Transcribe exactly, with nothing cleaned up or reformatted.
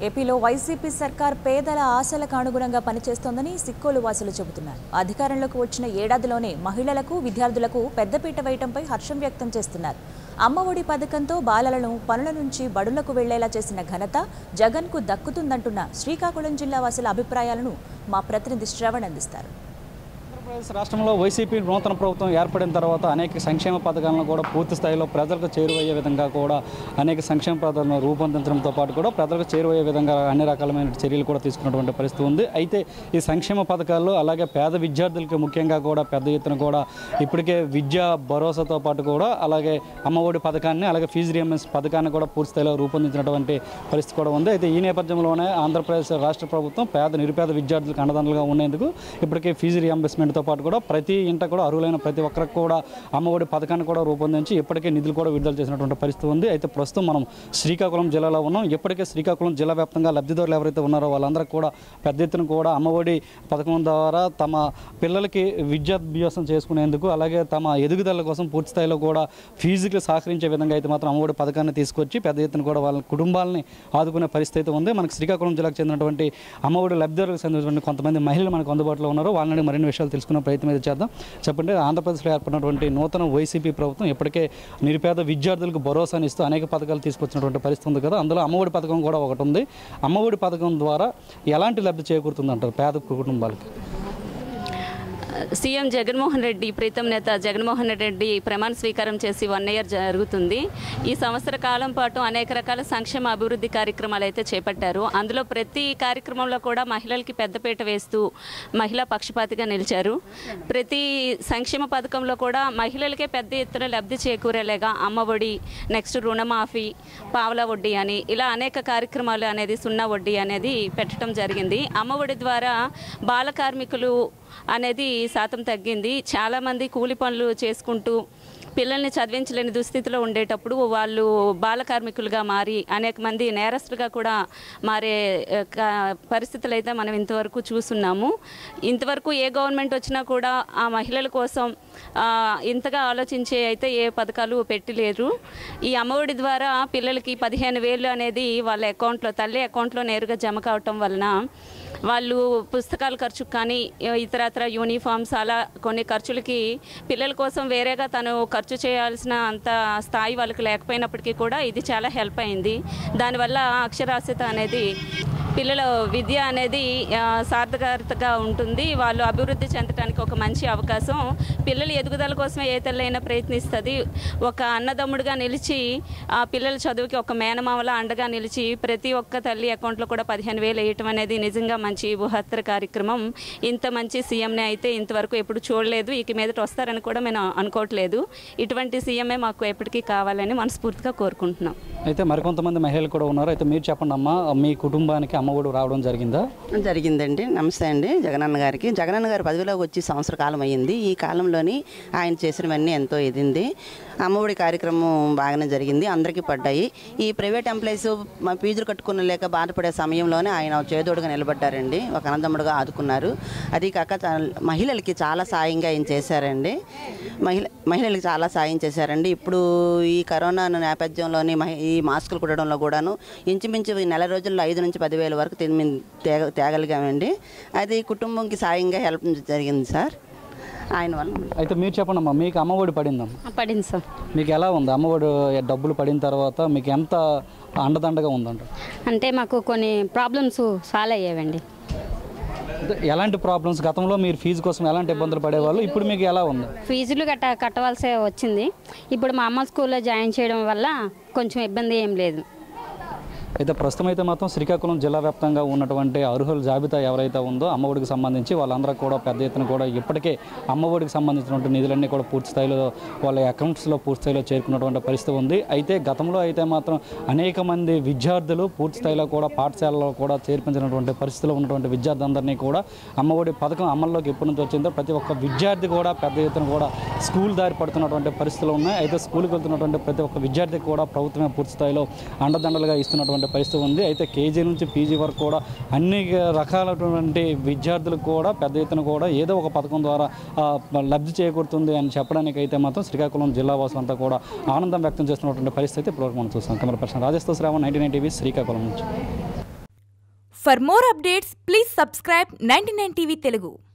ఏపీలో వైసీపీ సర్కార్ పేదల ఆశలకు అనుగుణంగా పనిచేస్తోందని సిక్కోలు వాసులు చెబుతున్నారు. అధికారంలోకి వచ్చిన ఏడాదిలోనే మహిళలకు, విద్యార్థులకు పెద్దపీట వేయడంపై హర్షం వ్యక్తం చేస్తున్నారు. అమ్మఒడి పథకంతో బాలలను పనుల నుంచి బడులకు వెళ్లేలా చేసిన ఘనత జగన్కు దక్కుతుందంటున్న శ్రీకాకుళం జిల్లా వాసుల అభిప్రాయాలను మా ప్రతినిధి శ్రవణ్ అందిస్తారు. ఆంధ్రప్రదేశ్ రాష్ట్రంలో వైసీపీ నూతన ప్రభుత్వం ఏర్పడిన తర్వాత అనేక సంక్షేమ పథకాలను కూడా పూర్తి స్థాయిలో ప్రజలకు చేరువయ్యే విధంగా కూడా అనేక సంక్షేమ పథకాలను రూపొందించడంతో పాటు కూడా ప్రజలకు చేరువయ్యే విధంగా అన్ని రకాలమైన చర్యలు కూడా తీసుకున్నటువంటి పరిస్థితి ఉంది. అయితే ఈ సంక్షేమ పథకాల్లో అలాగే పేద విద్యార్థులకు ముఖ్యంగా కూడా పెద్ద ఎత్తున కూడా ఇప్పటికే విద్యా భరోసాతో పాటు కూడా అలాగే అమ్మఒడి పథకాన్ని అలాగే ఫీజు రియంబర్స్ పథకాన్ని కూడా పూర్తి స్థాయిలో రూపొందించినటువంటి పరిస్థితి కూడా ఉంది. అయితే ఈ నేపథ్యంలోనే ఆంధ్రప్రదేశ్ రాష్ట్ర ప్రభుత్వం పేద నిరుపేద విద్యార్థులకు అండదండలుగా ఉండేందుకు ఇప్పటికే ఫీజు రియంబర్స్మెంట్తో పాటు కూడా ప్రతి ఇంట కూడా అర్హులైన ప్రతి ఒక్కరికి కూడా అమ్మఒడి పథకాన్ని కూడా రూపొందించి ఇప్పటికే నిధులు కూడా విడుదల చేసినటువంటి పరిస్థితి ఉంది. అయితే ప్రస్తుతం మనం శ్రీకాకుళం జిల్లాలో ఉన్నాం. ఇప్పటికే శ్రీకాకుళం జిల్లా వ్యాప్తంగా లబ్ధిదారులు ఎవరైతే ఉన్నారో వాళ్ళందరికీ కూడా పెద్ద ఎత్తున కూడా అమ్మఒడి పథకం ద్వారా తమ పిల్లలకి విద్యాభ్యాసం చేసుకునేందుకు అలాగే తమ ఎదుగుదల కోసం పూర్తి స్థాయిలో కూడా ఫీజుకి సహకరించే విధంగా అయితే మాత్రం అమ్మఒడి పథకాన్ని తీసుకొచ్చి పెద్ద ఎత్తున కూడా వాళ్ళ కుటుంబాలని ఆదుకునే పరిస్థితి ఉంది. మనకి శ్రీకాకుళం జిల్లాకు చెందినటువంటి అమ్మఒడి లబ్ధిదారులకు చెందినటువంటి కొంతమంది మహిళలు మనకు అందుబాటులో ఉన్నారు. వాళ్ళని మరిన్ని విషయాలు తెలుసుకునే ప్రయత్నం అయితే చేద్దాం. చెప్పండి, ఆంధ్రప్రదేశ్లో ఏర్పడినటువంటి నూతన వైసీపీ ప్రభుత్వం ఇప్పటికే నిరుపేద విద్యార్థులకు భరోసాని ఇస్తూ అనేక పథకాలు తీసుకొచ్చినటువంటి పరిస్థితి ఉంది కదా, అందులో అమ్మఒడి పథకం కూడా ఒకటి ఉంది. అమ్మఒడి పథకం ద్వారా ఎలాంటి లబ్ధి చేకూరుతుంది అంటారు పేద కుటుంబాలకి? సీఎం జగన్మోహన్ రెడ్డి, ప్రీతం నేత జగన్మోహన్ రెడ్డి ప్రమాణ స్వీకారం చేసి వన్ ఇయర్ జరుగుతుంది. ఈ సంవత్సర కాలం పాటు అనేక రకాల సంక్షేమ అభివృద్ధి కార్యక్రమాలు అయితే చేపట్టారు. అందులో ప్రతి కార్యక్రమంలో కూడా మహిళలకి పెద్దపీట వేస్తూ మహిళా పక్షపాతిగా నిలిచారు. ప్రతి సంక్షేమ పథకంలో కూడా మహిళలకే పెద్ద ఎత్తున లబ్ధి చేకూరేలాగా అమ్మఒడి, నెక్స్ట్ రుణమాఫీ, పావలా వడ్డీ అని ఇలా అనేక కార్యక్రమాలు అనేది సున్నా వడ్డీ అనేది పెట్టడం జరిగింది. అమ్మఒడి ద్వారా బాల కార్మికులు అనేది శాతం తగ్గింది. చాలామంది కూలి పనులు చేసుకుంటూ పిల్లల్ని చదివించలేని దుస్థితిలో ఉండేటప్పుడు వాళ్ళు బాల కార్మికులుగా మారి అనేక మంది నేరస్తులుగా కూడా మారే పరిస్థితులు అయితే మనం ఇంతవరకు చూస్తున్నాము. ఇంతవరకు ఏ గవర్నమెంట్ వచ్చినా కూడా ఆ మహిళల కోసం ఇంతగా ఆలోచించే అయితే ఏ పథకాలు పెట్టలేరు. ఈ అమ్మఒడి ద్వారా పిల్లలకి పదిహేను వేలు అనేది వాళ్ళ అకౌంట్లో, తల్లి అకౌంట్లో నేరుగా జమ కావటం వలన వాళ్ళు పుస్తకాల ఖర్చుకు కానీ ఇతరత్ర యూనిఫామ్స్ అలా కొన్ని ఖర్చులకి పిల్లల కోసం వేరేగా తను ఖర్చు చేయాల్సిన అంత స్థాయి వాళ్ళకి లేకపోయినప్పటికీ కూడా ఇది చాలా హెల్ప్ అయింది. దానివల్ల అక్షరాస్యత అనేది, పిల్లల విద్య అనేది సార్థకతగా ఉంటుంది. వాళ్ళు అభివృద్ధి చెందడానికి ఒక మంచి అవకాశం. పిల్లల ఎదుగుదల కోసమే ఏ తల్లైనా ప్రయత్నిస్తుంది. ఒక అన్నదమ్ముడుగా నిలిచి ఆ పిల్లల చదువుకి ఒక మేనమామలా అండగా నిలిచి ప్రతి ఒక్క తల్లి అకౌంట్లో కూడా పదిహేను వేలు వేయటం అనేది నిజంగా మంచి బృహత్తర కార్యక్రమం. ఇంత మంచి సీఎంని అయితే ఇంతవరకు ఎప్పుడు చూడలేదు. ఇక మీదట వస్తారని కూడా మేము అనుకోవట్లేదు. ఇటువంటి సీఎంఏ మాకు ఎప్పటికీ కావాలని మనస్ఫూర్తిగా కోరుకుంటున్నాం. అయితే మరికొంతమంది మహిళలు కూడా ఉన్నారు. అయితే మీరు చెప్పండి అమ్మా, మీ కుటుంబానికి అమ్మఒడి రావడం జరిగిందా? జరిగిందండి. నమస్తే అండి జగనన్న గారికి. జగనన్న గారు పదవిలోకి వచ్చి సంవత్సర కాలం అయ్యింది. ఈ కాలంలోని ఆయన చేసినవన్నీ ఎంతో ఇదింది. అమ్మఒడి కార్యక్రమం బాగానే జరిగింది, అందరికీ పడ్డాయి. ఈ ప్రైవేట్ ఎంప్లాయీస్ ఫీజులు కట్టుకున్న లేక బాధపడే సమయంలోనే ఆయన చేదోడుగా నిలబడ్డారండి, ఒక అన్నదమ్ముడుగా ఆదుకున్నారు. అది కాక మహిళలకి చాలా సాయంగా ఆయన చేశారండి. మహిళ మహిళలకి చాలా సాయం చేశారండి. ఇప్పుడు ఈ కరోనా నేపథ్యంలోని ఈ మాస్కులు కుట్టడంలో కూడాను ఇంచుమించు నెల రోజుల్లో ఐదు నుంచి పదివేల వరకు తేగ తేగలిగామండి. అది కుటుంబంకి సాయంగా హెల్ప్ జరిగింది సార్ ఆయన వల్ల. అయితే మీరు చెప్పండి అమ్మా, మీకు అమ్మఒడి పడిందమ్మా? పడింది సార్. మీకు ఎలా ఉంది అమ్మఒడి డబ్బులు పడిన తర్వాత? మీకు ఎంత అండదండగా ఉందంట? అంటే మాకు కొన్ని ప్రాబ్లమ్స్ సాల్వ్ అయ్యావండి. ఎలాంటి ప్రాబ్లమ్స్? గతంలో మీరు ఫీజు కోసం ఎలాంటి ఇబ్బందులు పడేవాళ్ళు, ఇప్పుడు మీకు ఎలా ఉంది? ఫీజులు కట్ట కట్టవలసి వచ్చింది. ఇప్పుడు మా అమ్మ స్కూల్లో జాయిన్ చేయడం వల్ల కొంచెం ఇబ్బంది ఏం లేదు. అయితే ప్రస్తుతం అయితే మాత్రం శ్రీకాకుళం జిల్లా వ్యాప్తంగా ఉన్నటువంటి అర్హుల జాబితా ఎవరైతే ఉందో అమ్మఒడికి సంబంధించి వాళ్ళందరూ కూడా పెద్ద ఎత్తున కూడా ఇప్పటికే అమ్మఒడికి సంబంధించినటువంటి నిధులన్నీ కూడా పూర్తి స్థాయిలో వాళ్ళ అకౌంట్స్లో పూర్తి స్థాయిలో చేరుకున్నటువంటి పరిస్థితి ఉంది. అయితే గతంలో అయితే మాత్రం అనేక మంది విద్యార్థులు పూర్తి స్థాయిలో కూడా పాఠశాలలో కూడా చేర్పించినటువంటి పరిస్థితిలో ఉన్నటువంటి విద్యార్థులందరినీ కూడా అమ్మఒడి పథకం అమల్లోకి ఎప్పటి నుంచి వచ్చిందో ప్రతి ఒక్క విద్యార్థి కూడా పెద్ద ఎత్తున కూడా స్కూల్ దారి పడుతున్నటువంటి పరిస్థితులు ఉన్నాయి. అయితే స్కూల్కి వెళ్తున్నటువంటి ప్రతి ఒక్క విద్యార్థికి కూడా ప్రభుత్వమే పూర్తి స్థాయిలో అండదండలుగా ఇస్తున్నటువంటి పరిస్థితి ఉంది. అయితే కేజీ నుంచి పీజీ వరకు కూడా అన్ని రకాలైనటువంటి విద్యార్థులకు కూడా పెద్ద ఎత్తున కూడా ఏదో ఒక పథకం ద్వారా లబ్ధి చేకూరుతుంది అని చెప్పడానికి అయితే మాత్రం శ్రీకాకుళం జిల్లా వాసులంతా కూడా ఆనందం వ్యక్తం చేస్తున్నటువంటి పరిస్థితి ఇప్పుడు మనం చూస్తాం. కెమెరా పర్సన్ రాజేష్ తో Shravan, ninety nine TV, Srikakulam నుంచి. For more updates, please subscribe ninety-nine T V Telugu.